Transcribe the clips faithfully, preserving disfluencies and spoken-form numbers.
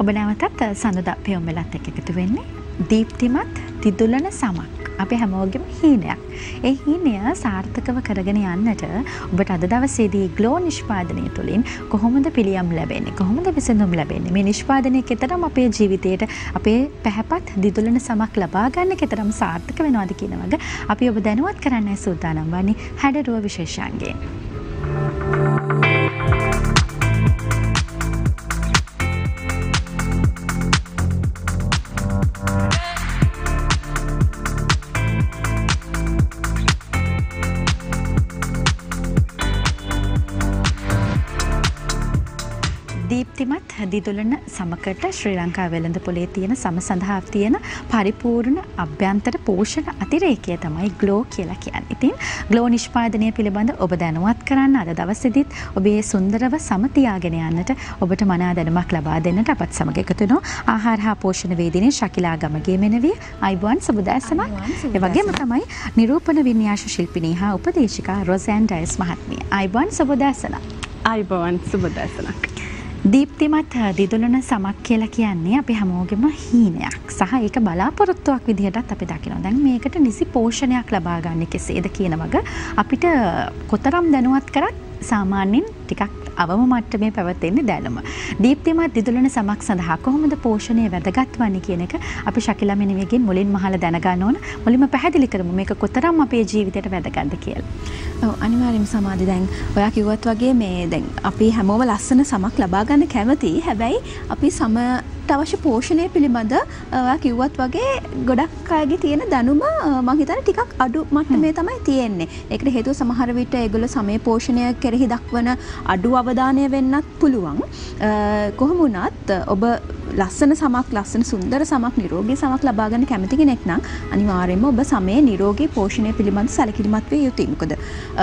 ඔබ නැවතත් සඳුදා පෙයොම්බලත් එක්ක එකතු වෙන්නේ දීප්තිමත් දිදුලන සමක්. අපි හැමෝගෙම හීනයක්. ඒ හීනය සාර්ථකව කරගෙන යන්නට ඔබට අද දවසේදී ග්ලෝ නිෂ්පාදනය තුළින් කොහොමද පිළියම් ලැබෙන්නේ? කොහොමද විසඳුම් ලැබෙන්නේ? මේ නිෂ්පාදනයේ කෙතරම් අපේ ජීවිතයට අපේ පැහැපත් දිදුලන සමක් ලබා ගන්න කෙතරම් සාර්ථක වෙනවද කියන වගේ අපි ඔබ දැනුවත් කරන්නයි සූදානම් වන්නේ හැඩරුව විශේෂාංගයෙන්. දීප්තිමත් දිදුලන සමකට ශ්‍රී ලංකා වෙළඳ පොලේ තියෙන සම සඳහා තියෙන පරිපූර්ණ අභ්‍යන්තර පෝෂණ අතිරේකය තමයි ග්ලෝ කියලා කියන්නේ. ඉතින් ග්ලෝ නිෂ්පාදනය පිළිබඳ ඔබ දැනුවත් කරන්න අද දවසේදීත් ඔබේ සුන්දරව සම තියාගෙන යන්නට ඔබට මනා දැනුමක් ලබා දෙන්නට අපත් සමග එකතු වෙනවා ආහාර හා පෝෂණ වේදිනේ ශකිලා ගමගේ මෙනවිය අයිබෝන් සුබදෑසනක්. ඒ වගේම තමයි නිරූපණ වින්‍යාස ශිල්පිනී හා උපදේශිකා රොසෑන් ඩයස් මහත්මිය. අයිබෝන් සුබදෑසනක්. අයිබෝන් සුබදෑසනක්. දීප්තිමත් දිදුලන සමක් කියලා කියන්නේ අපි හැමෝගෙම හීනයක් සහ ඒක බලාපොරොත්තුවක් විදිහටත් අපි දකිනවා. දැන් මේකට නිසි පෝෂණයක් ලබා ගන්න කෙසේද කියන වගේ අපිට කොතරම් දැනුවත් කරත් සාමාන්‍යයෙන් ටිකක් අවම මට්ටමේ පැවතෙන්නේ දැනුම. දීප්තිමත් දිදුලන සමක් සඳහා කොහොමද පෝෂණය වැදගත් වන්නේ කියන එක අපි ශකිලා මෙනවියගෙන් මුලින්ම අහලා දැනගන්න ඕන. මුලින්ම පැහැදිලි කරමු මේක කොතරම් අපේ ජීවිතයට වැදගත්ද කියලා. ඔව් අනිවාර්යයෙන්ම සමාධි දැන් ඔයා කිව්වත් වගේ මේ දැන් අපි හැමෝම ලස්සන සමක් ලබා ගන්න කැමතියි. හැබැයි අපි සමට අවශ්‍ය පෝෂණය පිළිබඳ ඔයා කිව්වත් වගේ ගොඩක් අයගේ තියෙන දැනුම මම හිතන්නේ ටිකක් අඩු මට්ටමේ තමයි තියෙන්නේ. ඒකට හේතුව සමහර විට ඒගොල්ලෝ සමේ පෝෂණය කෙරෙහි දක්වන අඩු අවධානය වෙන්නත් පුළුවන්. කොහොම වුණත් ඔබ ලස්සන සමක් ලස්සන සුන්දර සමක් නිරෝගී සමක් ලබා ගන්න කැමති කෙනෙක් නම් අනිවාර්යයෙන්ම ඔබ සමේ නිරෝගී පෝෂණය පිළිබඳ සැලකිලිමත් විය යුතුයි. මොකද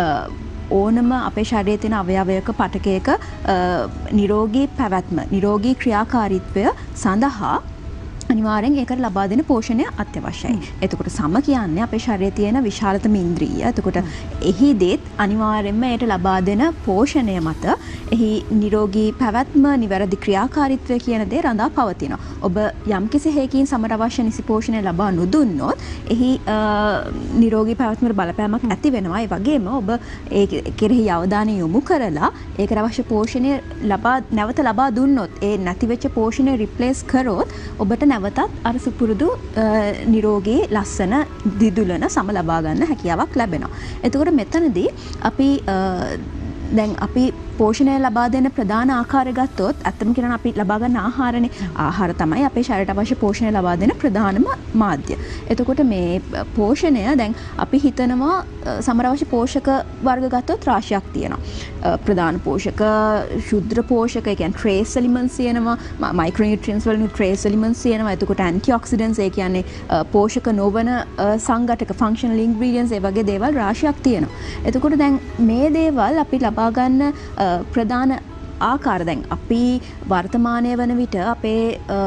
ඕනම අපේ ශරීරයේ තියෙන අවයවයක පටකයක නිරෝගී පැවැත්ම නිරෝගී ක්‍රියාකාරීත්වය සඳහා අනිවාර්යෙන් ඒකට ලබා දෙන පෝෂණය අත්‍යවශ්‍යයි. එතකොට සම කියන්නේ අපේ ශරීරයේ තියෙන විශාලතම ඉන්ද්‍රිය. එතකොට එහිදීත් අනිවාර්යෙන්ම ඒට ලබා දෙන පෝෂණය මත එහි නිරෝගී පැවැත්ම, නිවැරදි ක්‍රියාකාරීත්වය කියන දේ රඳා පවතිනවා. ඔබ යම්කිසි හේකින් සමට අවශ්‍ය නිසි පෝෂණය ලබා නොදුන්නොත් එහි නිරෝගී පැවැත්මට බලපෑමක් ඇති වෙනවා. ඒ වගේම ඔබ ඒ කෙරෙහි අවධානය යොමු කරලා ඒකට අවශ්‍ය පෝෂණය ලබා නැවත ලබා දුන්නොත් ඒ නැතිවෙච්ච පෝෂණය රිප්ලේස් කරොත් ඔබට නැවතත් අර සුපුරුදු නිරෝගී ලස්සන දිදුලන සම ලබා ගන්න හැකියාවක් ලැබෙනවා. එතකොට මෙතනදී අපි දැන් අපි පෝෂණය ලබා දෙන ප්‍රධාන ආකාරය ගත්තොත් ඇත්තම කියනවා අපි ලබා ගන්න ආහාරනේ. ආහාර තමයි අපේ ශරීරයට අවශ්‍ය පෝෂණය ලබා දෙන ප්‍රධානම මාධ්‍ය. එතකොට මේ පෝෂණය දැන් අපි හිතනවා සමහර අවශ්‍ය පෝෂක වර්ග ගත්තොත් රාශියක් තියෙනවා. ප්‍රධාන පෝෂක, ශුද්ධ පෝෂක, ඒ කියන්නේ trace elements තියෙනවා, micronutrients වලින් trace elements තියෙනවා. එතකොට antioxidants ඒ කියන්නේ පෝෂක නොවන සංඝටක functional ingredients ඒ වගේ දේවල් රාශියක් තියෙනවා. එතකොට දැන් මේ දේවල් අපි ලබා ගන්න ප්‍රධාන ආකාර දැන් අපි වර්තමානය වන විට අපේ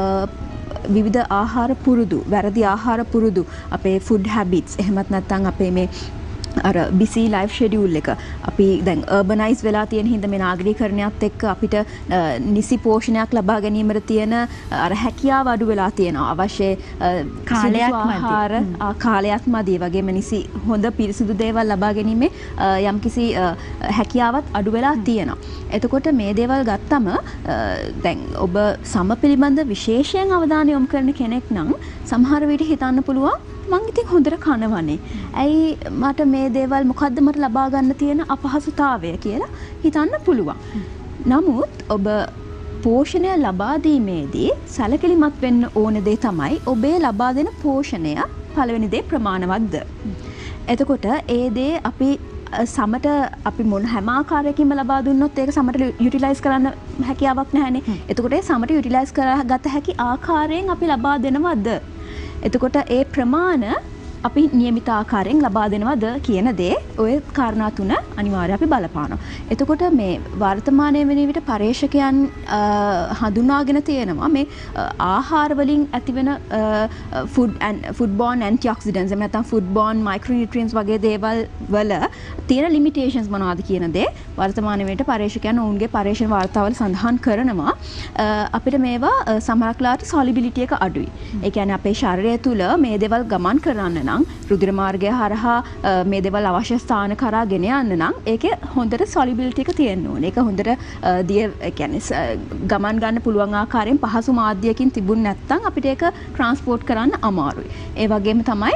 විවිධ ආහාර පුරුදු වැරදි ආහාර පුරුදු අපේ ෆුඩ් හැබිට්ස් එහෙමත් නැත්නම් අපේ මේ අර බිසි ලයිෆ් ෂෙඩියුල් එක අපි දැන් අර්බනයිස් වෙලා තියෙන හින්දා මේ නාගරිකකරණයත් එක්ක අපිට නිසි පෝෂණයක් ලබා ගැනීමට තියෙන අර හැකියාව අඩු වෙලා තියෙනවා. අවශ්‍ය කාලයක් ආහාර කාලයක් මදි. ඒ වගේම නිසි හොඳ පිරිසිදු දේවල් ලබා ගැනීමේ යම්කිසි හැකියාවක් අඩු වෙලා තියෙනවා. එතකොට මේ දේවල් ගත්තම දැන් ඔබ සම පිළිබඳ විශේෂයෙන් අවධානය යොමු කරන කෙනෙක් නම් සමහර විට හිතන්න පුළුවන් මං ඉතින් හොඳට කනවනේ. ඇයි මට මේ දේවල් මොකද්ද මට ලබා ගන්න තියෙන අපහසුතාවය කියලා හිතන්න පුළුවන්. නමුත් ඔබ පෝෂණය ලබා දීමේදී සැලකිලිමත් වෙන්න ඕන දේ තමයි ඔබේ ලබා දෙන පෝෂණය පළවෙනි දේ ප්‍රමාණවත්ද. එතකොට ඒ දේ අපි සමට අපි මොන හැම ආකාරයකින්ම ලබා දුන්නොත් ඒක සමට යුටිලයිස් කරන්න හැකියාවක් නැහැනේ. එතකොට ඒ සමට යුටිලයිස් කරගත හැකි ආකාරයෙන් අපි ලබා දෙනවද? එතකොට ඒ ප්‍රමාණ අපි නියමිත ආකාරයෙන් ලබා දෙනවද කියන දේ ඔය කාරණා තුන අනිවාර්යයෙන් අපි බලපානවා. එතකොට මේ වර්තමානයේ වෙන විට පරේක්ෂකයන් හඳුනාගෙන තියෙනවා මේ ආහාර වලින් ඇතිවෙන food and food borne antioxidants එහෙම නැත්නම් ෆුඩ් බෝන් මයික්‍රෝනියුට්‍රියන්ට්ස් වගේ දේවල් වල තියෙන ලිමිටේෂන්ස් මොනවද කියන දේ වර්තමානයේ වෙන පරේක්ෂකයන් ඔවුන්ගේ පරීක්ෂණ වාර්තාවල සඳහන් කරනවා. අපිට මේවා සමහරක්ලාට සොලිබිලිටි එක අඩුයි. ඒ කියන්නේ අපේ ශරීරය තුල මේ දේවල් ගමන් කරන්න නම් රුධිර මාර්ගය හරහා මේ දේවල් අවශ්‍ය ස්ථාන කරා ගෙන යන්න නම් ඒකේ හොඳට සොලිබිලිටි එක තියෙන්න ඕනේ. ඒක හොඳට දිය ඒ කියන්නේ ගමන් ගන්න පුළුවන් ආකාරයෙන් පහසු මාධ්‍යයකින් තිබුණ නැත්නම් අපිට ඒක ට්‍රාන්ස්පෝර්ට් කරන්න අමාරුයි. ඒ වගේම තමයි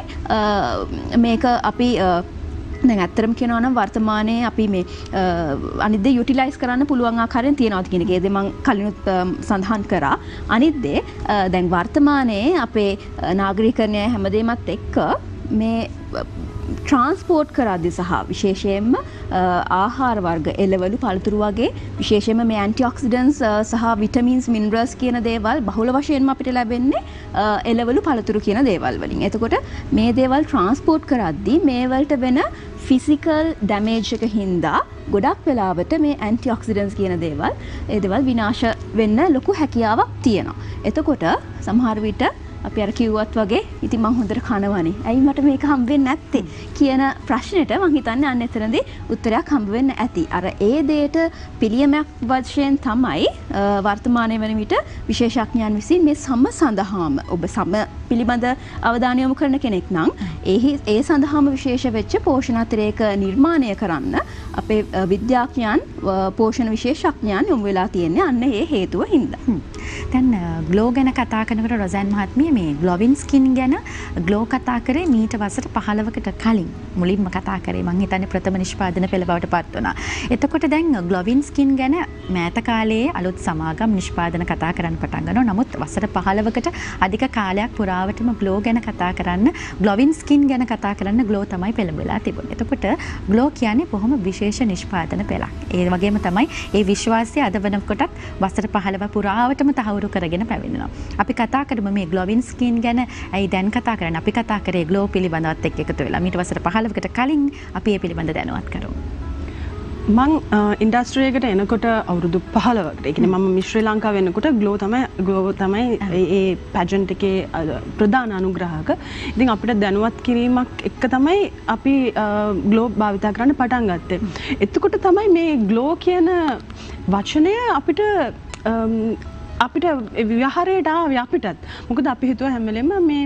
මේක අපි දැන් ඇත්තටම කියනවා නම් වර්තමානයේ අපි මේ අනිත් දේ යුටිලයිස් කරන්න පුළුවන් ආකාරයෙන් තියනවාද කියන එක. ඒ දේ මම කලිනුත් සඳහන් කරා. අනිත් දේ දැන් වර්තමානයේ අපේ නාගරිකයන් හැමදේමත් එක්ක මේ ට්‍රාන්ස්පෝර්ට් කරද්දී සහ විශේෂයෙන්ම ආහාර වර්ග එළවලු පළතුරු වගේ විශේෂයෙන්ම මේ ඇන්ටිऑක්සිඩන්ට්ස් සහ විටමින්ස් මිනරල්ස් කියන දේවල් බහුල වශයෙන්ම අපිට ලැබෙන්නේ එළවලු පළතුරු කියන දේවල් වලින්. එතකොට මේ දේවල් ට්‍රාන්ස්පෝර්ට් කරද්දී මේ වලට වෙන ෆිසිකල් ඩැමේජ් එක හින්දා ගොඩක් වෙලාවට මේ ඇන්ටිऑක්සිඩන්ට්ස් කියන දේවල් ඒ දේවල් විනාශ වෙන්න ලොකු හැකියාවක් තියෙනවා. එතකොට සමහර විට අපි අර කිව්වත් වගේ ඉතින් මං හොඳට කනවනේ. ඇයි මට මේක හම්බ වෙන්නේ නැත්තේ කියන ප්‍රශ්නෙට මං හිතන්නේ අන්න එතනදී උත්තරයක් හම්බ වෙන්න ඇති. අර ඒ දෙයට පිළියමක් වශයෙන් තමයි වර්තමානයේ වෙන විට විශේෂඥයන් විසින් මේ සම සඳහාම ඔබ සම පිළිබඳ අවධානය යොමු කරන කෙනෙක් නම් ඒ ඒ සඳහාම විශේෂ වෙච්ච පෝෂණ අතිරේක නිර්මාණය කරන්න අපේ විද්‍යාඥයන් පෝෂණ විශේෂඥයන් යොමු වෙලා තියෙන්නේ අන්න ඒ හේතුව හින්දා. දැන් ග්ලෝ ගැන කතා කරනකොට රොසෑන් මහත්මිය මේ ග්ලොවින් ස්කින් ගැන ග්ලෝ කතා කරේ මීට වසර පහළවකට කලින් මුලින්ම කතා කරේ. මං හිතන්නේ ප්‍රථම නිෂ්පාදන පෙළ බවට පත් වුණා. එතකොට දැන් ග්ලොවින් ස්කින් ගැන මෑත කාලයේ අලුත් සමාගම් නිෂ්පාදන කතා කරන්න පටන් ගන්නවා. නමුත් වසර පහළවකට අධික කාලයක් පුරාවටම ග්ලෝ ගැන කතා කරන්න ග්ලොවින් ස්කින් ගැන කතා කරන්න ග්ලෝ තමයි පෙළඹෙලා තිබුණේ. එතකොට ග්ලෝ කියන්නේ බොහොම විශේෂ නිෂ්පාදන පෙළක්. ඒ වගේම තමයි ඒ විශ්වාසය අද වෙනකොටත් වසර පහළව පුරාවටම තහවුරු කරගෙන පැමිණෙනවා. අපි කතා කරමු මේ ග්ලොවින් ස්කින් ගැන. ඇයි දැන් කතා කරන්නේ? අපි කතා කරේ ග්ලෝ පිළිබඳවත් එක්ක එකතු වෙලා. මීට වසර පහළවකට කලින් අපි ඒ පිළිබඳ දැනුවත් කරමු. මං ඉන්ඩස්ට්‍රි එකට එනකොට අවුරුදු පහළවකට. ඒ කියන්නේ මම මිස් ශ්‍රී ලංකාව වෙනකොට ග්ලෝ තමයි ග්ලෝ තමයි ඒ පැජන්ට් එකේ ප්‍රධාන අනුග්‍රාහක. ඉතින් අපිට දැනුවත් කිරීමක් එක්ක තමයි අපි ග්ලෝ භාවිත කරන්න පටන් ගත්තේ. එතකොට තමයි මේ ග්ලෝ කියන වචනය අපිට අපිට ව්‍යවහාරයට ආවේ අපිටත්. මොකද අපි හිතුවා හැම වෙලෙම මේ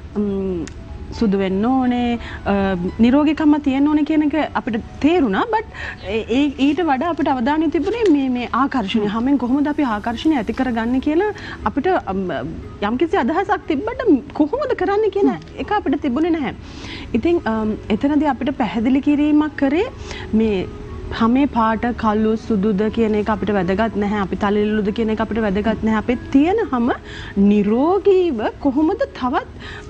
සුදු වෙන්න ඕනේ, නිරෝගීකම තියෙන්න ඕනේ කියන එක අපිට තේරුණා. බට් ඒ ඊට වඩා අපිට අවධානය තිබුණේ මේ මේ ආකර්ෂණය. හැමෙන් කොහොමද අපි ආකර්ෂණය ඇති කරගන්නේ කියලා අපිට යම්කිසි අදහසක් තිබ්බට කොහොමද කරන්නේ කියන එක අපිට තිබුණේ නැහැ. ඉතින් එතනදී අපිට පැහැදිලි කිරීමක් කරේ මේ හැමේ පාට කළු සුදුද කියන එක අපිට වැදගත් නැහැ. අපි තලෙල්ලුද කියන එක අපිට වැදගත් නැහැ. අපේ තියෙන හැම නිරෝගීව කොහොමද තවත්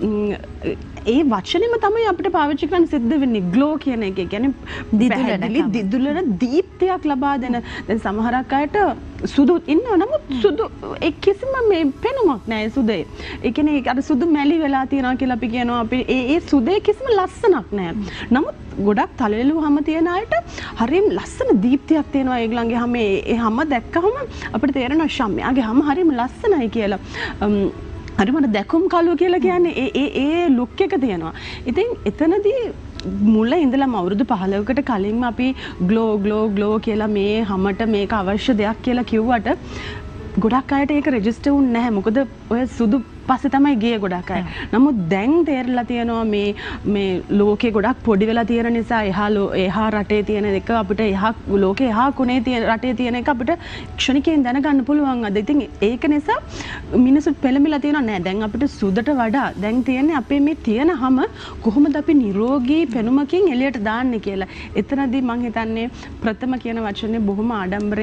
ඒ වචනේම තමයි අපිට පාවිච්චි කරන්න සිද්ධ වෙන්නේ. ග්ලෝ කියන එක. ඒ කියන්නේ දිදුලන දිදුලන දීප්තියක් ලබා දෙන. දැන් සමහරක් අයට සුදු ඉන්නවා. නමුත් සුදු ඒ කිසිම මේ පෙනුමක් නැහැ සුදේ. ඒ කියන්නේ අර සුදු මැලි වෙලා තියනවා කියලා අපි කියනවා. අපි ඒ ඒ සුදේ කිසිම ලස්සනක් නැහැ. නමුත් ගොඩක් තලෙලු හැම තියෙන අයට හරියම ලස්සන දීප්තියක් තියෙනවා. ඒගොල්ලන්ගේ හැම ඒ හැම දැක්කහම අපිට තේරෙනවා ශම්යාගේ හැම හරියම ලස්සනයි කියලා. හරි මට දැකුම් කළුව කියලා කියන්නේ ඒ ඒ ඒ ලුක් එක තියෙනවා. ඉතින් එතනදී මුල ඉඳලම අවුරුදු පහළවකට කලින්ම අපි ග්ලෝ ග්ලෝ ග්ලෝ කියලා මේ හැමට මේක අවශ්‍ය දෙයක් කියලා කිව්වට ගොඩක් අයට ඒක රෙජිස්ටර් වුනේ නැහැ. මොකද ඔය සුදු පස්සේ තමයි ගියේ ගොඩක් අය. නමුත් දැන් තේරලා තියෙනවා මේ මේ ලෝකේ ගොඩක් පොඩි වෙලා තියෙන නිසා එහා එහා රටේ තියෙන එක අපිට එහා ලෝකේ එහා කොනේ තියෙන රටේ තියෙන එක අපිට ක්ෂණිකයෙන් දැනගන්න පුළුවන් අද. ඉතින් ඒක නිසා මිනිස්සුත් පෙළඹිලා තියෙනවා නෑ දැන් අපිට සුදට වඩා දැන් තියෙන්නේ අපේ මේ තියෙන හැම කොහොමද අපි නිරෝගී පෙනුමකින් එළියට දාන්නේ කියලා. එතනදී මම හිතන්නේ ප්‍රථම කියන වචනේ බොහොම ආඩම්බරෙන්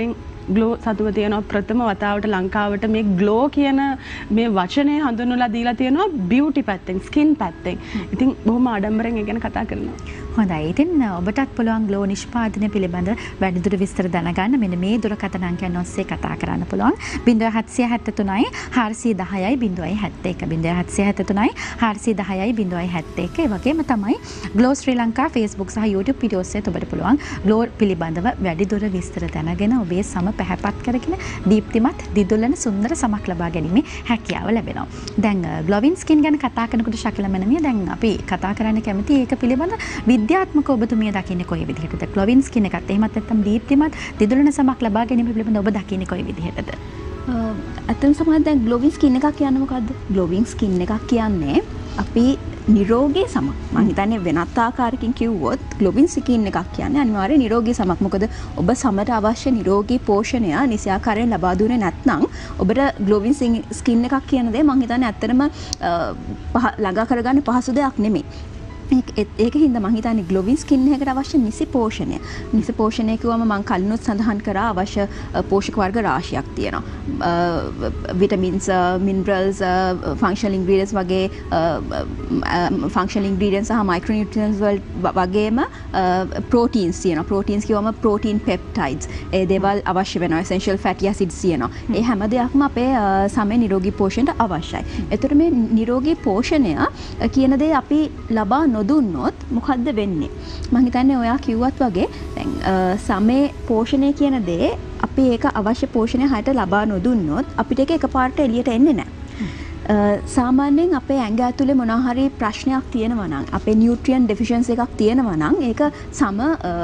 ග්ලෝ සතුව තියෙනවා ප්‍රථම වතාවට ලංකාවට මේ ග්ලෝ කියන මේ වචනය හඳුන්වලා දීලා තියෙනවා බියුටි පැත්තෙන් ස්කින් පැත්තෙන්. ඉතින් බොහොම ආඩම්බරෙන් ඒ ගැන කතා කරනවා. හොඳයි. ඉතින් ඔබටත් පුළුවන් ග්ලෝ නිෂ්පාදනය පිළිබඳ වැඩිදුර විස්තර දැනගන්න මෙන්න මේ දුරකථන අංකයන් ඔස්සේ කතා කරන්න පුළුවන්. ज़ीरो सात सात तीन चार दस ज़ीरो सात एक ज़ीरो सात सात तीन चार दस ज़ीरो सात एक ඒ වගේම තමයි ග්ලෝ ශ්‍රී ලංකා Facebook සහ YouTube වීඩියෝ ඔස්සේ ඔබට පුළුවන් ග්ලෝ පිළිබඳව වැඩිදුර විස්තර දැනගෙන ඔබේ සම පැහැපත් කරගෙන දීප්තිමත් දිදුලන සුන්දර සමක් ලබා ගැනීමේ හැකියාව ලැබෙනවා. දැන් ග්ලෝවින් ස්කින් ගැන කතා කරනකොට ශකිල මනමිය දැන් අපි කතා කරන්න කැමති ඒක පිළිබඳ විද්‍යාත්මක ඔබතුමිය දකින්නේ කොයි විදිහටද? ග්ලෝවින් ස්කින් එකත් එහෙමත් නැත්නම් දීප්තිමත් දිදුලන සමක් ලබා ගැනීම පිළිබඳ ඔබ දකින්නේ කොයි විදිහටද? ඇත්තටම සමහර දැන් ග්ලෝවින් ස්කින් එකක් කියන්නේ මොකද්ද? ග්ලෝවින් ස්කින් එකක් කියන්නේ අපි නිරෝගී සමක්. මම හිතන්නේ වෙනත් ආකාරයකින් කිව්වොත් ග්ලෝවින් ස්කින් එකක් කියන්නේ අනිවාර්ය නිරෝගී සමක්. මොකද ඔබ සමට අවශ්‍ය නිරෝගී පෝෂණය නිසි ආකාරයෙන් ලබා දුන්නේ නැත්නම් ඔබට ග්ලෝවින් ස්කින් එකක් කියන දේ මම හිතන්නේ ඇත්තටම ළඟා කරගන්න පහසු දෙයක් නෙමෙයි. ඒක හින්දා මම හිතන්නේ ග්ලෝවින් ස්කින් එකකට අවශ්‍ය නිසි පෝෂණය. නිසි පෝෂණය කිව්වම මම කලිනුත් සඳහන් කරා අවශ්‍ය පෝෂක වර්ග රාශියක් තියෙනවා. විටමින්ස්, මිනරල්ස්, ෆන්ක්ෂනල් ඉන්ග්‍රීඩියන්ට්ස් වගේ ෆන්ක්ෂනල් ඉන්ග්‍රීඩියන්ට්ස් සහ මයික්‍රෝ නියුට්‍රියන්ට්ස් වගේම ප්‍රෝටීන්ස් තියෙනවා. Proteins කියවම protein පෙප්ටයිඩ්ස්. ඒ දේවල් අවශ්‍ය වෙනවා. එසෙන්ෂල් ෆැටි ඇසිඩ්ස් තියෙනවා. ඒ හැම දෙයක්ම අපේ සමේ නිරෝගී පෝෂණයට අවශ්‍යයි. ඒතර මේ නිරෝගී පෝෂණය කියන දේ අපි ලබා නොදුන්නොත් මොකද්ද වෙන්නේ? මම හිතන්නේ ඔයා කිව්වත් වගේ දැන් සමේ පෝෂණය කියන දේ අපි ඒක අවශ්‍ය පෝෂණය හරියට ලබා නොදුන්නොත් අපිට ඒක එකපාරට එළියට එන්නේ නැහැ. සාමාන්‍යයෙන් අපේ ඇඟ ඇතුලේ මොනවා හරි ප්‍රශ්නයක් තියෙනවා නම් අපේ නියුට්‍රියන් ඩෙෆිෂන්සි එකක් තියෙනවා නම් ඒක සම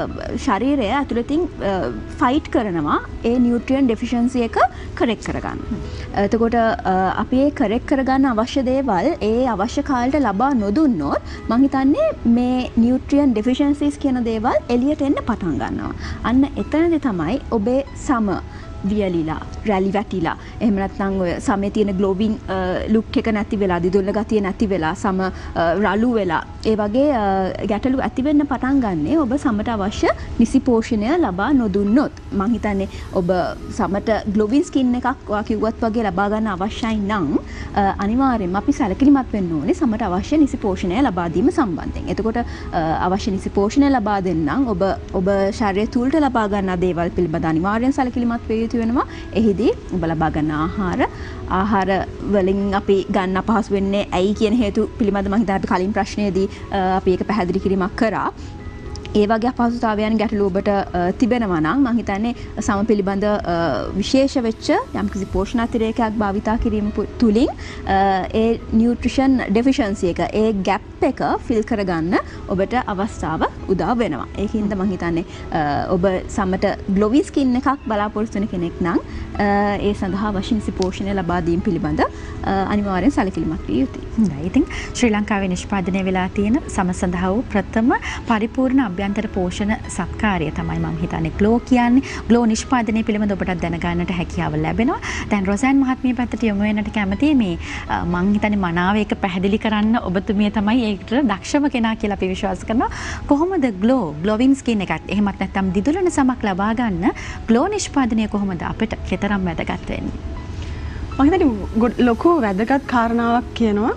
ශරීරය ඇතුළතින් ෆයිට් කරනවා ඒ නියුට්‍රියන් ඩෙෆිෂන්සි එක කරෙක්ට් කරගන්න. එතකොට අපි ඒ කරෙක්ට් කරගන්න අවශ්‍ය දේවල් ඒ අවශ්‍ය කාලයට ලබා නොදුන්නොත් මම හිතන්නේ මේ නියුට්‍රියන් ඩෙෆිෂන්සිස් කියන දේවල් එළියට එන්න පටන් ගන්නවා. අන්න එතනදී තමයි ඔබේ සම වියලිලා රැලි වැටිලා එහෙම නැත්නම් ඔය සමේ තියෙන ග්ලෝවින් ලුක් එක නැති වෙලා දිදුල්ල ගතිය නැති වෙලා සම රළු වෙලා ඒ වගේ ගැටලු ඇති වෙන්න පටන් ගන්නෙ ඔබ සමට අවශ්‍ය නිසි පෝෂණය ලබා නොදුන්නොත්. මම හිතන්නේ ඔබ සමට ග්ලෝවින් ස්කින් එකක් ඔයා කිව්වත් වගේ ලබා ගන්න අවශ්‍යයි නම් අනිවාර්යයෙන්ම අපි සැලකිලිමත් වෙන්න ඕනේ සමට අවශ්‍ය නිසි පෝෂණය ලබා දීම සම්බන්ධයෙන්. එතකොට අවශ්‍ය නිසි පෝෂණය ලබා දෙන්නම් ඔබ ඔබ ශරීරය තුලට ලබා ගන්නා දේවල් පිළිබඳ අනිවාර්යෙන් සැලකිලිමත් වෙ වෙනවා. එහිදී ඔබ ලබා ගන්න ආහාර ආහාර වලින් අපි ගන්න අපහසු වෙන්නේ ඇයි කියන හේතු පිළිබඳව මම හිතා අපි කලින් ප්‍රශ්නයේදී අපි ඒක පැහැදිලි කිරීමක් කරා. ඒ වගේ අපහසුතාවයන් ගැටලු ඔබට තිබෙනවා නම් මම හිතන්නේ සම පිළිබඳ විශේෂ වෙච්ච යම්කිසි පෝෂණ අතිරේකයක් භාවිතා කිරීම තුලින් ඒ නියුට්‍රිෂන් ඩෙෆිෂන්සි එක ඒ ગેප් එක ෆිල් කරගන්න ඔබට අවස්ථාව උදා වෙනවා. ඒකින්ද මම හිතන්නේ ඔබ සමට ග්ලෝවින් ස්කින් එකක් බලාපොරොත්තු වෙන කෙනෙක් නම් ඒ සඳහා අවශ්‍ය නිසි පෝෂණය ලබා දීම පිළිබඳ අනිවාර්යෙන් සැලකිලිමත් විය යුතුයි. හොඳයි. ඉතින් ශ්‍රී ලංකාවේ නිෂ්පාදනය වෙලා තියෙන සම සඳහා වූ ප්‍රථම පරිපූර්ණ අභ්‍යන්තර පෝෂණ සත්කාරය තමයි මම හිතන්නේ ග්ලෝ කියන්නේ. ග්ලෝ නිෂ්පාදනය පිළිබඳ ඔබට දැනගන්නට හැකියාව ලැබෙනවා. දැන් රොසෑන් මහත්මිය පැත්තට යොමු වෙන්නට කැමතියි. මේ මම හිතන්නේ මනාව ඒක පැහැදිලි කරන්න ඔබතුමිය තමයි ඒකට දක්ෂම කෙනා කියලා අපි විශ්වාස කරනවා. කොහොමද ග්ලෝ ග්ලෝවින් ස්කින් එකත් එහෙමත් නැත්නම් දිදුලන සමක් ලබා ගන්න ග්ලෝ නිෂ්පාදනය කොහොමද අපිට කතරම් වැදගත් වෙන්නේ? මම හිතන්නේ ලොකු වැදගත් කාරණාවක් කියනවා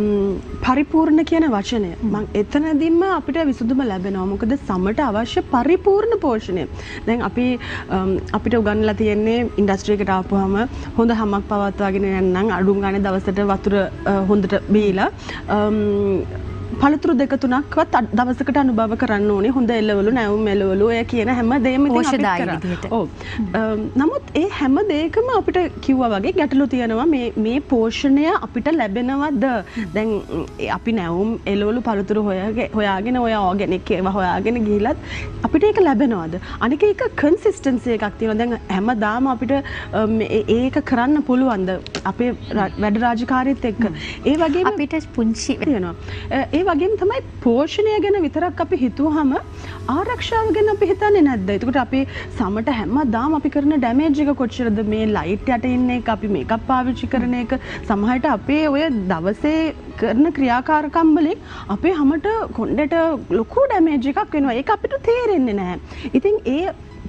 පරිපූර්ණ කියන වචනය. මම එතනදීම අපිට විසඳුම ලැබෙනවා. මොකද සමට අවශ්‍ය පරිපූර්ණ පෝෂණය. දැන් අපි අපිට උගන්වලා තියෙන්නේ ඉන්ඩස්ට්‍රි එකට ආපුවාම හොඳ හැමක් පවත්වාගෙන යන්න අඩුම ගානේ දවසට වතුර හොඳට බීලා පළතුරු දෙක තුනක්වත් දවසකට අනුභව කරන්න ඕනේ. හොඳ එළවලු නැවුම් එළවලු ඔය කියන හැම දෙයක්ම ඉතින් අපි කරා. ඔව්. නමුත් ඒ හැම දෙයකම අපිට කිව්වා වගේ ගැටලු තියෙනවා. මේ මේ පෝෂණය අපිට ලැබෙනවද? දැන් අපි නැවුම් එළවලු පළතුරු හොයාගෙන ඔය ඕගැනික් ඒවා හොයාගෙන ගිහිලත් අපිට ඒක ලැබෙනවද? අනික ඒක කන්සිස්ටන්සි එකක් තියෙනවා. දැන් හැමදාම අපිට ඒක කරන්න පුළුවන්ද? අපේ වැඩ රාජකාරීත් එක්ක. ඒ වගේම අපිට පුංචි වෙනවා. ඒ වගේම තමයි පෝෂණය ගැන විතරක් අපි හිතුවහම ආරක්ෂාව ගැන අපි හිතන්නේ නැද්ද? එතකොට අපි සමට හැමදාම අපි කරන ඩැමේජ් එක කොච්චරද? මේ ලයිට් යට ඉන්න එක, අපි මේකප් පාවිච්චි කරන එක, සමහරට අපේ ඔය දවසේ කරන ක්‍රියාකාරකම් වලින් අපේ හැමට කොණ්ඩේට ලොකු ඩැමේජ් එකක් වෙනවා. ඒක අපිට තේරෙන්නේ නැහැ. ඉතින් ඒ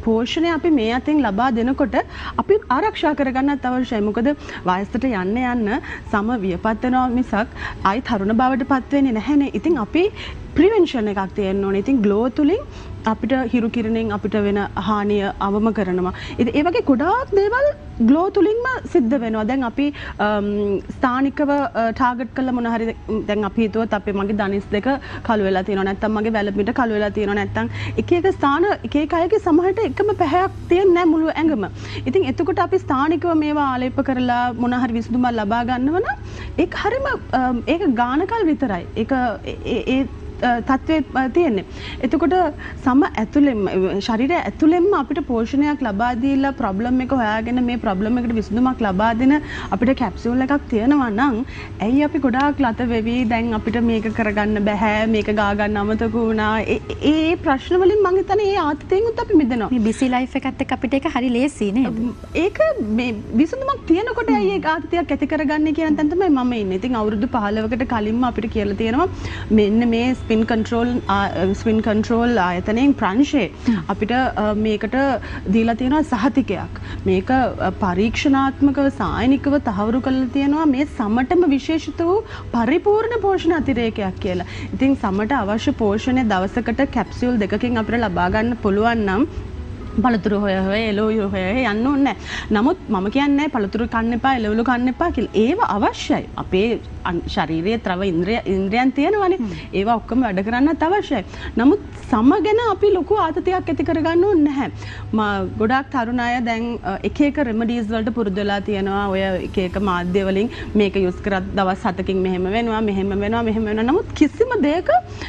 පෝෂණය අපි මේ අතින් ලබා දෙනකොට අපි ආරක්ෂා කරගන්නත් අවශ්‍යයි. මොකද වයසට යන්න යන්න සම වියපත් වෙනවා මිසක් ආයි තරුණ බවට පත් වෙන්නේ නැහැනේ. ඉතින් අපි ප්‍රිවෙන්ෂන් එකක් තියෙන්න ඕනේ. ඉතින් ග්ලෝ තුලින් අපිට හිරු කිරණෙන් අපිට වෙන හානිය අවම කරනවා. ඉතින් ඒ වගේ ගොඩාක් දේවල් ග්ලෝ තුලින්ම සිද්ධ වෙනවා. දැන් අපි ස්ථානිකව ටාගට් කරලා මොන හරි දැන් අපි හිතුවොත් අපේ මගේ ධනිස් දෙක කළු වෙලා තියෙනවා නැත්නම් මගේ වැලපිට කළු වෙලා තියෙනවා නැත්නම් එක එක ස්ථාන එක එක අයගේ සමහරට එකම පැහැයක් තියෙන්නේ නැහැ මුළු ඇඟම. ඉතින් එතකොට අපි ස්ථානිකව මේවා ආලේප කරලා මොන හරි විසඳුමක් ලබා ගන්නව නම් ඒක හරියම ඒක ගානකල් විතරයි. ඒක ඒ තත්ත්වයේ තියෙන්නේ. එතකොට සම ඇතුළෙම ශරීරය ඇතුළෙම අපිට පෝෂණයක් ලබා දීලා ප්‍රොබ්ලම් එක හොයාගෙන මේ ප්‍රොබ්ලම් එකට විසඳුමක් ලබා දෙන අපිට කැප්සියුල් එකක් තියෙනවා නම් ඇයි අපි ගොඩාක් ලත වෙවි දැන් අපිට මේක කරගන්න බෑ මේක ගා ගන්න අමතක වුණා. ඒ ප්‍රශ්න වලින් මම හිතන්නේ ඒ ආතතියෙන් උත් අපි මිදෙනවා. මේ බිසි ලයිෆ් එකත් එක්ක අපිට ඒක හරි ලේසි නේද? ඒක මේ විසඳුමක් තියෙනකොට ඇයි ඒ ආතතියක් ඇති කරගන්නේ කියන තැන තමයි මම ඉන්නේ. ඉතින් අවුරුදු පහළොවකට කලින්ම අපිට කියලා තියෙනවා මෙන්න මේ ස්පින් කන්ට්‍රෝල් ස්පින් කන්ට්‍රෝල් ආයතනයෙන් ප්‍රංශේ අපිට මේකට දීලා තියෙනවා සහතිකයක්. මේක පරීක්ෂණාත්මකව සායනිකව තහවුරු කරලා තියෙනවා මේ සමටම විශේෂිත වූ පරිපූර්ණ පෝෂණ අතිරේකයක් කියලා. ඉතින් සමට අවශ්‍ය පෝෂණය දවසකට කැප්සියුල් දෙකකින් අපිට ලබා ගන්න පුළුවන් නම් පළතුරු හොය හොය එළවලු හොය හොය යන්න ඕනේ නැහැ. නමුත් මම කියන්නේ පළතුරු කන්න එපා එළවලු කන්න එපා කියලා. ඒව අවශ්‍යයි. අපේ ශරීරයේ ත්‍රව ඉන්ද්‍රිය ඉන්ද්‍රියන් තියෙනවානේ. ඒවා ඔක්කොම වැඩ කරන්නත් අවශ්‍යයි. නමුත් සම ගැන අපි ලොකු ආතතියක් ඇති කරගන්න ඕනේ නැහැ. මා ගොඩාක් තරුණ අය දැන් එක එක රෙමඩීස් වලට පුරුදු වෙලා තියෙනවා. ඔය එක එක මාධ්‍ය වලින් මේක යූස් කරත් දවස් හතකින් මෙහෙම වෙනවා මෙහෙම වෙනවා මෙහෙම වෙනවා. නමුත් කිසිම දෙයක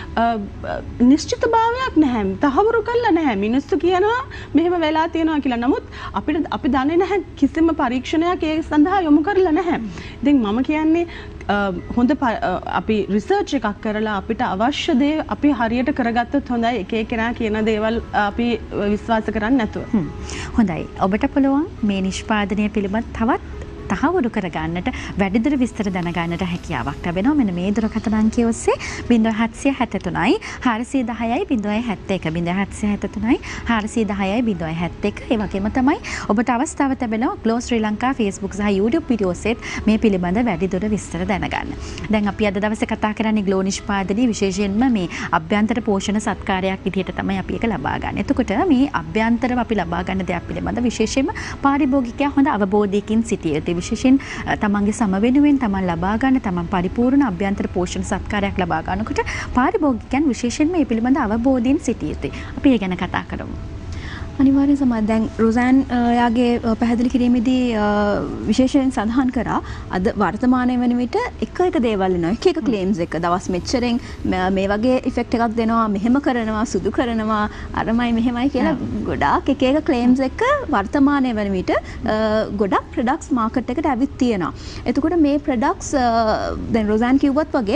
නිශ්චිතභාවයක් නැහැ. තහවුරු කරලා නැහැ. මිනිස්සු කියනවා මෙහෙම වෙලා තියෙනවා කියලා. නමුත් අපිට අපි දන්නේ නැහැ කිසිම පරීක්ෂණයක් ඒ සඳහා යොමු කරලා නැහැ. ඉතින් මම කියන්නේ හොඳ අපි රිසර්ච් එකක් කරලා අපිට අවශ්‍ය දේ අපි හරියට කරගත්තොත් හොඳයි. එක එකනා කියන දේවල් අපි විශ්වාස කරන්නේ නැතුව. හොඳයි. ඔබට පුළුවන් මේ නිෂ්පාදනය පිළිබඳ තවත් තහවුරු කරගන්නට වැඩිදුර විස්තර දැනගන්නට හැකියාවක් ලැබෙනවා. මෙන්න මේ දුරකථන අංකය ඔස්සේ ज़ीरो सात सात तीन හාරසිය දහයයි ज़ीरो सात एक ज़ीरो सात सात तीन හාරසිය දහයයි ज़ीरो सात एक. ඒ වගේම තමයි ඔබට අවස්ථාව ලැබෙනවා ග්ලෝ ශ්‍රී ලංකා Facebook සහ YouTube වීඩියෝ ඔස්සේ මේ පිළිබඳ වැඩිදුර විස්තර දැනගන්න. දැන් අපි අද දවසේ කතා කරන්නේ ග්ලෝ නිෂ්පාදනයේ විශේෂයෙන්ම මේ අභ්‍යන්තර පෝෂණ සත්කාරයක් විදිහට තමයි අපි ඒක ලබා ගන්න. එතකොට මේ අභ්‍යන්තරව අපි ලබා ගන්න දේක් පිළිබඳ විශේෂයෙන්ම පාරිභෝගිකයා හොඳ අවබෝධයකින් සිටිය යුතුයි. විශේෂයෙන් තමන්ගේ සම වෙනුවෙන් තමන් ලබා ගන්න තමන් පරිපූර්ණ අභ්‍යන්තර පෝෂණ සත්කාරයක් ලබා ගන්නකොට පාරිභෝගිකයන් විශේෂයෙන් මේ පිළිබඳ අවබෝධයෙන් සිටිය යුතුයි. අපි ඒ ගැන කතා කරමු. අනිවාර්යෙන් සමහර දැන් රොසෑන් යාගේ පැහැදිලි කිරීමේදී විශේෂයෙන් සඳහන් කරා අද වර්තමානයේ වෙන විට එක එක දේවල් එනවා එක එක ක්ලේම්ස් එක දවස් මෙච්චරෙන් මේ වගේ ඉෆෙක්ට් එකක් දෙනවා මෙහෙම කරනවා සුදු කරනවා අරමයි මෙහෙමයි කියලා ගොඩාක් එක එක ක්ලේම්ස් එක වර්තමානයේ වෙන විට ගොඩක් ප්‍රොඩක්ට්ස් මාකට් එකට ඇවිත් තියෙනවා. එතකොට මේ ප්‍රොඩක්ට්ස් දැන් රොසෑන් කිව්වත් වගේ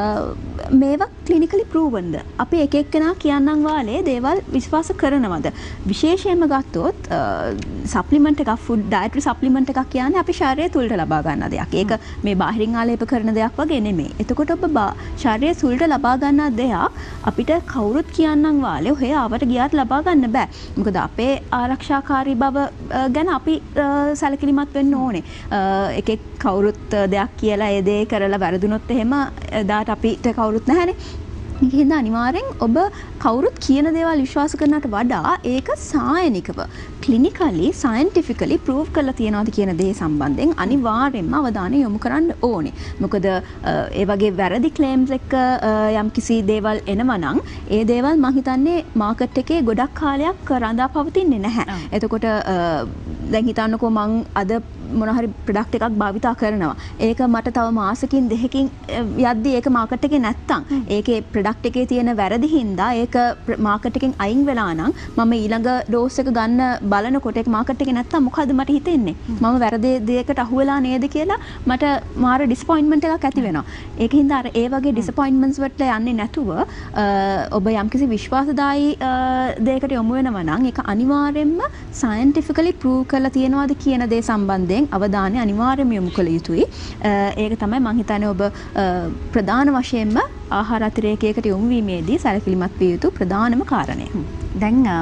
මේවා ක්ලිනිකලි ප්‍රූවන්ද අපි එක එක්කෙනා කියන්නම් වාලේ දේවල් විශ්වාස කරනවද? විශේෂයෙන්ම ගත්තොත් සප්ලිමන්ට් එකක් ෆුඩ් ඩයටරි සප්ලිමන්ට් එකක් කියන්නේ අපි ශරීරය තුලට ලබා ගන්න දෙයක්. ඒක මේ බාහිරින් ආලේප කරන දෙයක් වගේ නෙමෙයි. එතකොට ඔබ ශරීරය තුලට ලබා ගන්න දෙයක් අපිට කවුරුත් කියන්නම් වාලේ ඔහේ ආවට ගියාට ලබා ගන්න බෑ. මොකද අපේ ආරක්ෂාකාරී බව ගැන අපි සැලකිලිමත් වෙන්න ඕනේ. එකෙක් කවුරුත් දෙයක් කියලා ඒ දේ කරලා වැරදුනොත් එහෙම එදාට අපිට කවුරුත් නැහැනේ. ඒකෙන්ද අනිවාර්යෙන් ඔබ කවුරුත් කියන දේවල් විශ්වාස කරනට වඩා ඒක සායනිකව ක්ලිනිකලි සයන්ටිෆිකලි ප්‍රූව් කරලා තියනවාද කියන දේ සම්බන්ධයෙන් අනිවාර්යෙන්ම අවධානය යොමු කරන්න ඕනේ. මොකද ඒ වගේ වැරදි ක්ලේම්ස් එක යම් කිසි දේවල් එනවා නම් ඒ දේවල් මම හිතන්නේ මාකට් එකේ ගොඩක් කාලයක් රඳා පවතින්නේ නැහැ. එතකොට දැන් හිතන්නකෝ මං අද මොන හරි ප්‍රොඩක්ට් එකක් භාවිතා කරනවා. ඒක මට තව මාසකින් දෙකකින් යද්දි ඒක මාකට් එකේ නැත්තම් ඒකේ ප්‍රොඩක්ට් එකේ තියෙන වැරදි හින්දා ඒක මාකට් එකෙන් අයින් වෙලා නම් මම ඊළඟ ඩෝස් එක ගන්න බලනකොට ඒක මාකට් එකේ නැත්තම් මොකද මට හිතෙන්නේ? මම වැරදි දෙයකට අහු වෙලා නේද කියලා මට මාර ඩිසපොයින්ට්මන්ට් එකක් ඇති වෙනවා. ඒකින්ද අර ඒ වගේ ඩිසපොයින්ට්මන්ට්ස් වලට යන්නේ නැතුව ඔබ යම්කිසි විශ්වාසදායී දෙයකට යොමු වෙනවා නම් ඒක අනිවාර්යෙන්ම සයන්ටිෆිකලි ප්‍රූව් කරලා තියෙනවාද කියන දේ සම්බන්ධයෙන් අවධානය අනිවාර්යයෙන්ම යොමු කළ යුතුයි. ඒක තමයි මම හිතන්නේ ඔබ ප්‍රධාන වශයෙන්ම ආහාර අතිරේකයකට යොමු වීමේදී සැලකිලිමත් විය යුතු ප්‍රධානම කාරණය. දැන්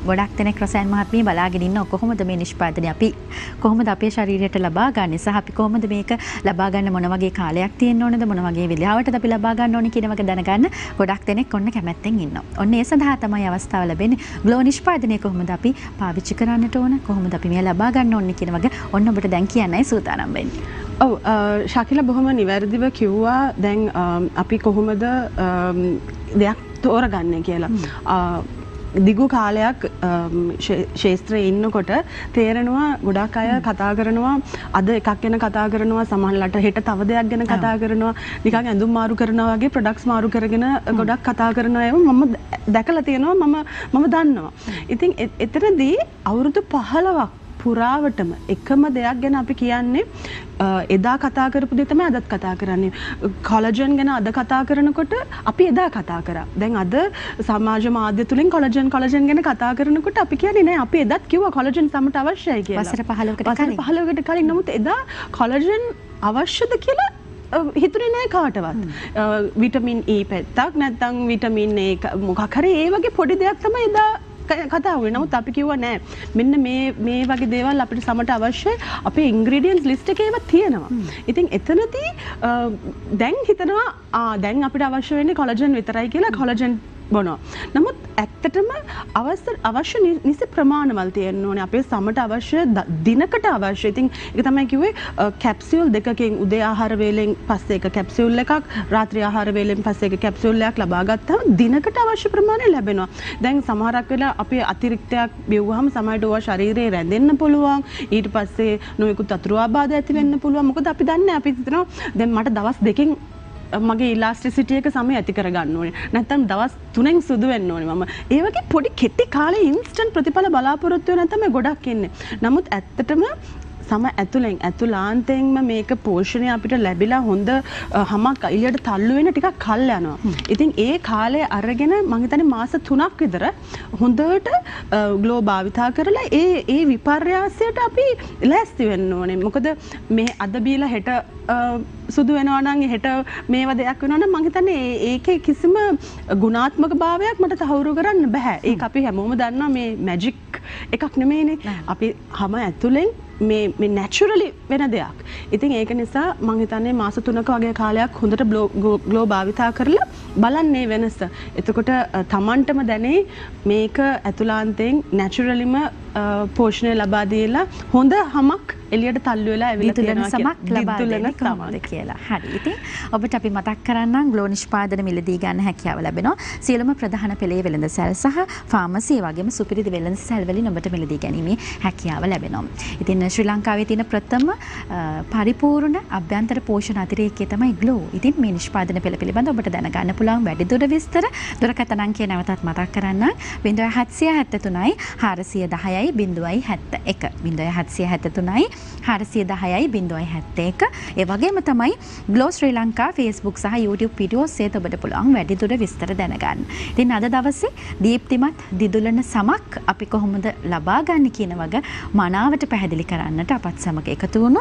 ගොඩක් දෙනෙක් රසයන් මහත්මිය බලාගෙන ඉන්නවා කොහොමද මේ නිෂ්පාදනය අපි කොහොමද අපේ ශරීරයට ලබා ගන්න සහ අපි කොහොමද මේක ලබා ගන්න මොන වගේ කාලයක් තියෙන්න ඕනද මොන වගේ වෙලාවටද අපි ලබා ගන්න ඕනේ කියන එක දැනගන්න ගොඩක් දෙනෙක් ඔන්න කැමැත්තෙන් ඉන්නවා. ඔන්න ඒ සඳහා තමයි අවස්ථාව ලැබෙන්නේ. ග්ලෝ නිෂ්පාදනය කොහොමද අපි පාවිච්චි කරන්නට ඕන කොහොමද අපි මේ ලබා ගන්න ඕනේ කියන වගේ ඔන්න ඔබට දැන් කියන්නයි සූදානම් වෙන්නේ. ඔව් ශකිල බොහොම නිවැරදිව කිව්වා දැන් අපි කොහොමද දෙයක් තෝරගන්නේ කියලා. දිගු කාලයක් ශේත්‍රයේ ඉන්නකොට තේරෙනවා ගොඩක් අය කතා කරනවා අද එකක් ගැන කතා කරනවා සමහරවිට හෙට තව දෙයක් ගැන කතා කරනවා නිකන් ඇඳුම් මාරු කරනවා වගේ ප්‍රොඩක්ට්ස් මාරු කරගෙන ගොඩක් කතා කරනවා ඒවා මම දැකලා තියෙනවා මම මම දන්නවා. ඉතින් එතරම්දී අවුරුදු පහළොවක් පුරාවටම එකම දෙයක් ගැන අපි කියන්නේ එදා කතා කරපු දේ තමයි අදත් කතා කරන්නේ. කොලජන් ගැන අද කතා කරනකොට අපි එදා කතා කරා. දැන් අද සමාජ මාධ්‍ය තුලින් කොලජන් කොලජන් ගැන කතා කරනකොට අපි කියන්නේ නෑ අපි එදත් කිව්වා කොලජන් සමට අවශ්‍යයි කියලා. වසර පහළොවකට කලින්. වසර පහළොවකට කලින් නමුත් එදා කොලජන් අවශ්‍යද කියලා හිතුනේ නෑ කාටවත්. විටමින් E පැත්තක් නැත්නම් විටමින් A මොකක් හරි ඒ වගේ පොඩි දෙයක් තමයි එදා කතා වුණේ. නමුත් අපි කිව්වා නෑ මෙන්න මේ මේ වගේ දේවල් අපිට සමට අවශ්‍යයි. අපේ ඉන්ග්‍රීඩියන්ට්ස් ලිස්ට් එකේ ඒවා තියෙනවා. ඉතින් එතනදී දැන් හිතනවා ආ දැන් අපිට අවශ්‍ය වෙන්නේ කොලජන් විතරයි කියලා කොලජන් බොනවා. නමුත් ඇත්තටම අවශ්‍ය අවශ්‍ය නිසි ප්‍රමාණවල තියෙන්න ඕනේ. අපේ සමට අවශ්‍ය දිනකට අවශ්‍ය. ඉතින් ඒක තමයි කිව්වේ කැප්සියුල් දෙකකින් උදේ ආහාර වේලෙන් පස්සේ එක කැප්සියුල් එකක් රාත්‍රී ආහාර වේලෙන් පස්සේ එක කැප්සියුල් එකක් ලබා ගත්තාම දිනකට අවශ්‍ය ප්‍රමාණය ලැබෙනවා. දැන් සමහරක් වෙලා අපේ අතිරික්තයක් බෙව්වහම සමහරට ඕවා ශරීරේ රැඳෙන්න පුළුවන්. ඊට පස්සේ නොයෙකුත් අතුරු ආබාධ ඇති වෙන්න පුළුවන්. මොකද අපි දන්නේ අපි හිතනවා දැන් මට දවස් දෙකකින් මගේ ඉලාස්ටිසිටි එක සමය ඇති කරගන්න ඕනේ. නැත්නම් දවස් තුනෙන් සුදු වෙන්න ඕනේ මම. ඒ වගේ පොඩි කෙටි කාලේ ඉන්ස්ටන්ට් ප්‍රතිඵල බලාපොරොත්තු වෙන තමයි ගොඩක් ඉන්නේ. නමුත් ඇත්තටම සම ඇතුලෙන් ඇතුලාන්තයෙන්ම මේක පෝෂණය අපිට ලැබිලා හොඳ හමක් එළියට තල්ලු වෙන ටිකක් කල් යනවා. ඉතින් ඒ කාලය අරගෙන මම හිතන්නේ මාස තුනක් විතර හොඳට ග්ලෝ භාවිතා කරලා ඒ ඒ විපර්යාසයට අපි ලෑස්ති වෙන්න ඕනේ. මොකද මේ අද බීලා හෙට සුදු වෙනවා නම් හෙට මේව දෙයක් වෙනවා නම් මම හිතන්නේ ඒකේ කිසිම ගුණාත්මක භාවයක් මට තහවුරු කරන්න බෑ. ඒක අපි හැමෝම දන්නවා මේ මැජික් එකක් නෙමෙයිනේ. අපි හැම ඇතුලෙන් මේ මේ නැචරලි වෙන දෙයක්. ඉතින් ඒක නිසා මම හිතන්නේ මාස තුනක වගේ කාලයක් හොඳට ග්ලෝ භාවිතා කරලා බලන්නේ වෙනස. එතකොට තමන්ටම දැනේ මේක ඇතුළාන්තයෙන් නැචරලිම පෝෂණය ලබා දීලා හොඳ හමක් එළියට තල්ලු වෙලා ඇවිල්ලා තියෙනවා සමක් ලබා දෙන්න කොහොමද කියලා. හරි. ඉතින් ඔබට අපි මතක් කරන්නම් ග්ලෝ නිෂ්පාදන මිලදී ගන්න හැකියාව ලැබෙනවා. සියලුම ප්‍රධාන පෙළේ වෙළඳ සැල් සහ ෆාමසි වගේම සුපිරි වෙළඳ සැල් වලින් ඔබට මිලදී ගැනීමේ හැකියාව ලැබෙනවා. ඉතින් ශ්‍රී ලංකාවේ තියෙන ප්‍රථම පරිපූර්ණ අභ්‍යන්තර පෝෂණ අතිරේකය තමයි ග්ලෝ. ඉතින් මේ නිෂ්පාදන පෙළ පිළිබඳව ඔබට දැනගන්න පුළුවන් වැඩිදුර විස්තර දුරකථන අංකය නැවතත් මතක් කරන්නම්. ज़ीरो सात सात तीन चार एक ज़ीरो ज़ीरो सात एक ज़ीरो सात सात तीन चार एक ज़ीरो ज़ीरो सात एक. ඒ වගේම තමයි ග්ලෝ ශ්‍රී ලංකා Facebook සහ YouTube වීඩියෝස් එකත් ඔබට පුළුවන් වැඩිදුර විස්තර දැනගන්න. ඉතින් අද දවසේ දීප්තිමත් දිදුලන සමක් අපි කොහොමද ලබා ගන්න කියන වගේ මනාවට පැහැදිලි කරන්නට අපත් සමග එකතු වුණු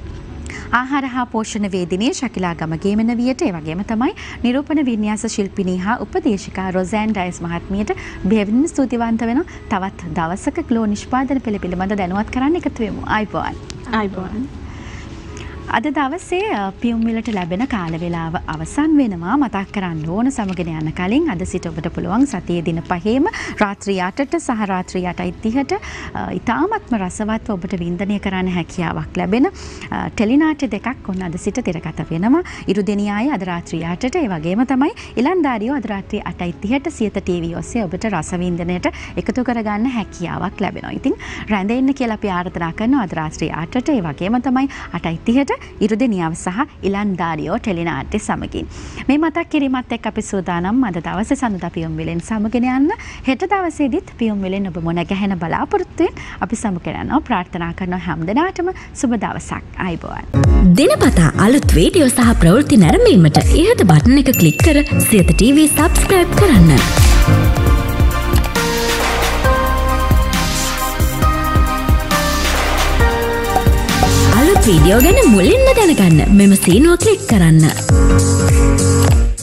ආහාර හා පෝෂණ වේදිනිය ශකිලා ගමගේ මෙනවියට ඒ වගේම තමයි නිරූපණ වින්‍යාස ශිල්පිනී හා උපදේශිකා රොසෑන් ඩයස් මහත්මියට බෙහෙවින් ස්තුතිවන්ත වෙන තවත් දවසක ග්ලෝ නිෂ්පාදන පෙළ පිළිබඳ දැනුවත් කරන්න එකතු වෙමු. ආයිබෝන්. ආයිබෝන්. අද දවසේ පියුම් මිලට ලැබෙන කාල වේලාව අවසන් වෙනවා. මතක් කරන්න ඕන සමගන යන කලින් අද සිට ඔබට පුළුවන් සතියේ දින පහේම රාත්‍රී අටට සහ රාත්‍රී අටයි තිහට ඉතාමත්ම රසවත්ව ඔබට වින්දනය කරන්න හැකියාවක් ලැබෙන ටෙලිනාට්‍ය දෙකක් ඔන්න අද සිට තිරගත වෙනවා. ඉරුදෙනියාය අද රාත්‍රී අටට ඒ වගේම තමයි ඉලන්දාරියෝ අද රාත්‍රී අටයි තිහට සියත ටීවී ඔස්සේ ඔබට රසවින්දනයට එකතු කරගන්න හැකියාවක් ලැබෙනවා. ඉතින් රැඳෙන්න කියලා අපි ආරාධනා කරනවා අද රාත්‍රී අටට ඒ වගේම තමයි අටයි තිහට ඉරුදෙනියාව සහ ඉලන්දාරියෝ ටෙලිනාට්‍ය සමගින්. මේ මතක් කිරීමත් එක්ක අපි සූදානම් අද දවසේ සඳුදා පියුම් විලෙන් සමගන යන්න. හෙට දවසේදීත් පියුම් විලෙන් ඔබ මොන ගැහෙන බලාපොරොත්තුෙන් අපි සමගන යනවා. ප්‍රාර්ථනා කරනවා හැම දිනාටම සුබ දවසක්. ආයිබෝවන්. දිනපතා අලුත් වීඩියෝ සහ ප්‍රවෘත්ති නැරඹීමට ඉහත බටන් එක ක්ලික් කර සියත ටීවී සබ්ස්ක්‍රයිබ් කරන්න. වීඩියෝ ගැන මුලින්ම දැනගන්න මෙම සීනුව ක්ලික් කරන්න.